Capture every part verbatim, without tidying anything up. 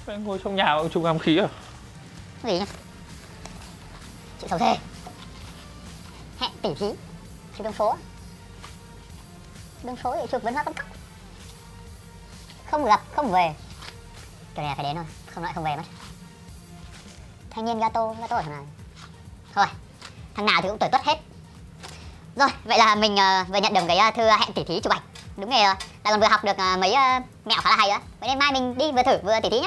Anh ngồi trong nhà mà ông trùng ám khí à? Cái gì nhá? Chị xấu thế. Hẹn tỷ thí trên đường phố. Đường phố thì chụp vẫn là bắt cóc. Không gặp, không về. Cái này phải đến thôi, không lại không về mất. Thanh niên gato, gato ở thằng này. Thôi, thằng nào thì cũng tuổi tuất hết. Rồi, vậy là mình uh, vừa nhận được cái uh, thư hẹn tỉ thí chụp ảnh. Đúng rồi, uh, lại còn vừa học được uh, mấy uh, mẹo khá là hay nữa. Vậy nên mai mình đi vừa thử vừa tỉ thí nhé.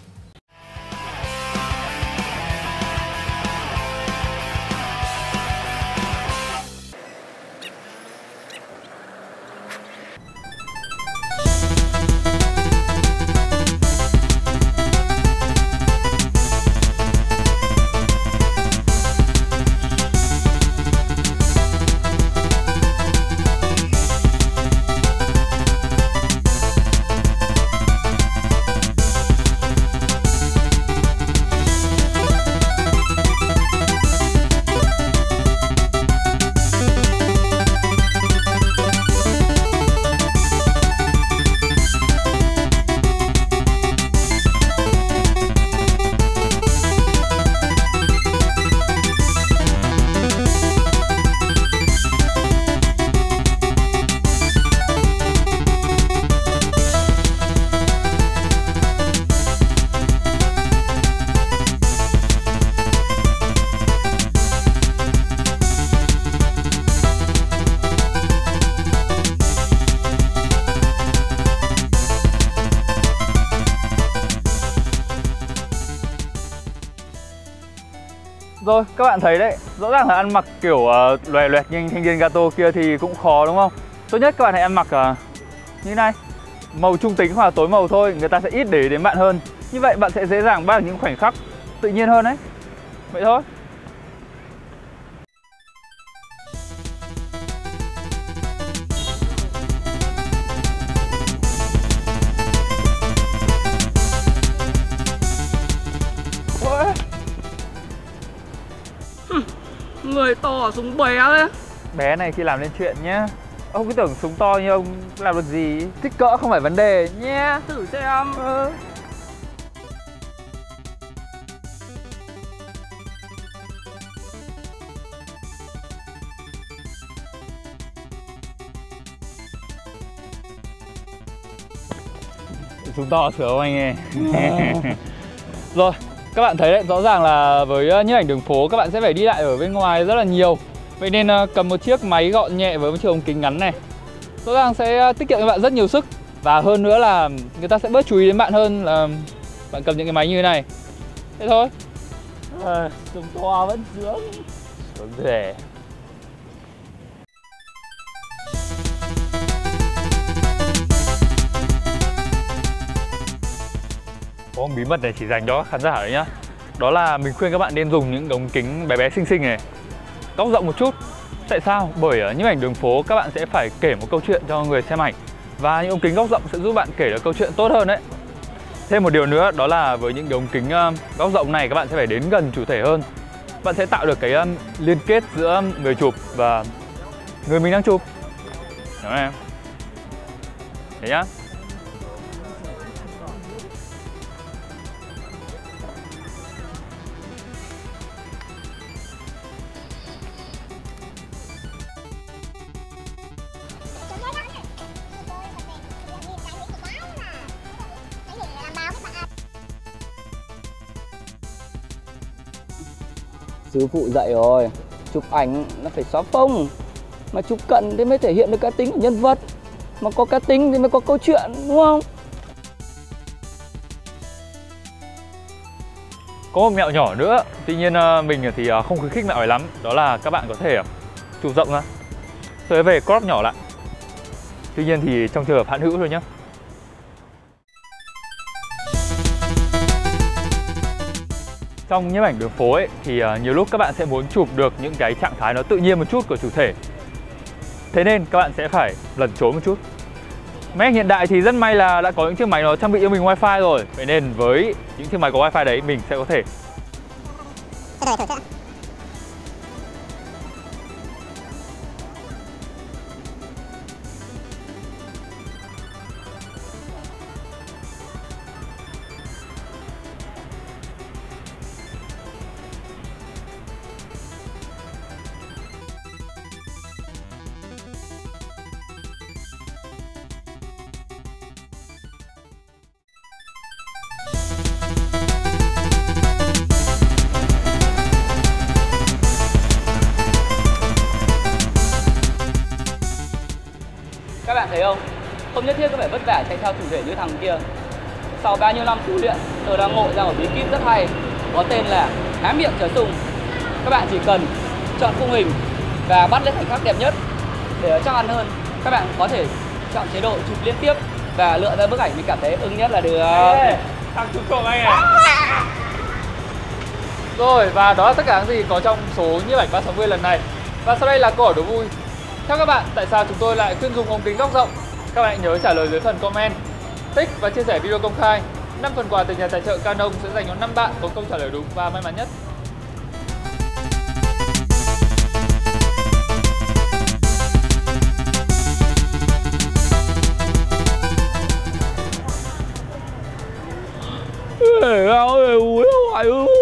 Rồi, các bạn thấy đấy, rõ ràng là ăn mặc kiểu uh, loè loẹt như thanh niên gato kia thì cũng khó đúng không? Tốt nhất các bạn hãy ăn mặc uh, như này, màu trung tính hoặc là tối màu thôi, người ta sẽ ít để ý đến bạn hơn. Như vậy bạn sẽ dễ dàng bắt được những khoảnh khắc tự nhiên hơn đấy. Vậy thôi. Người to súng bé đấy. Bé này khi làm lên chuyện nhá. Ông cứ tưởng súng to như ông làm được gì. Kích cỡ không phải vấn đề nhé. Thử xem. Ừ. Súng to sửa không anh ơi. Rồi, các bạn thấy đấy, rõ ràng là với nhiếp ảnh đường phố các bạn sẽ phải đi lại ở bên ngoài rất là nhiều. Vậy nên cầm một chiếc máy gọn nhẹ với một chiếc ống kính ngắn này rõ ràng sẽ tiết kiệm cho bạn rất nhiều sức. Và hơn nữa là người ta sẽ bớt chú ý đến bạn hơn là bạn cầm những cái máy như thế này. Thế thôi. À, súng to vẫn sướng. Sướng rẻ. Có một bí mật này chỉ dành cho khán giả đấy nhá. Đó là mình khuyên các bạn nên dùng những ống kính bé bé xinh xinh này, góc rộng một chút. Tại sao? Bởi ở nhiếp ảnh đường phố các bạn sẽ phải kể một câu chuyện cho người xem ảnh. Và những ống kính góc rộng sẽ giúp bạn kể được câu chuyện tốt hơn đấy. Thêm một điều nữa đó là với những ống kính góc rộng này các bạn sẽ phải đến gần chủ thể hơn. Bạn sẽ tạo được cái liên kết giữa người chụp và người mình đang chụp. Đúng không em? Thế nhá. Sư phụ dạy rồi, chụp ảnh nó phải xóa phông. Mà chụp cận thì mới thể hiện được cá tính của nhân vật. Mà có cá tính thì mới có câu chuyện, đúng không? Có một mẹo nhỏ nữa, tuy nhiên mình thì không khuyến khích mẹo này lắm. Đó là các bạn có thể chụp rộng ra, rồi về crop nhỏ lại. Tuy nhiên thì trong trường hợp hạn hữu thôi nhé. Trong nhiếp ảnh đường phố ấy, thì nhiều lúc các bạn sẽ muốn chụp được những cái trạng thái nó tự nhiên một chút của chủ thể. Thế nên các bạn sẽ phải lẩn trốn một chút. Máy ảnh hiện đại thì rất may là đã có những chiếc máy nó trang bị cho mình wifi rồi. Vậy nên với những chiếc máy có wifi đấy mình sẽ có thể Không nhất thiết cứ phải vất vả chạy theo chủ thể như thằng kia. Sau bao nhiêu năm tu luyện, tôi đã ngộ ra một bí kíp rất hay, có tên là há miệng trở sung. Các bạn chỉ cần chọn khung hình và bắt lấy khoảnh khắc đẹp nhất. Để chắc ăn hơn, các bạn có thể chọn chế độ chụp liên tiếp và lựa ra bức ảnh mình cảm thấy ưng nhất là được. Ê, thằng chụp trộm anh à. Rồi, và đó là tất cả những gì có trong số nhiếp ảnh ba sáu mươi lần này. Và sau đây là câu hỏi đố vui. Theo các bạn, tại sao chúng tôi lại khuyên dùng ống kính góc rộng? Các bạn hãy nhớ trả lời dưới phần comment, tích và chia sẻ video công khai. năm phần quà từ nhà tài trợ Canon sẽ dành cho năm bạn có câu trả lời đúng và may mắn nhất. Ê, ơi, ui, ui, ui.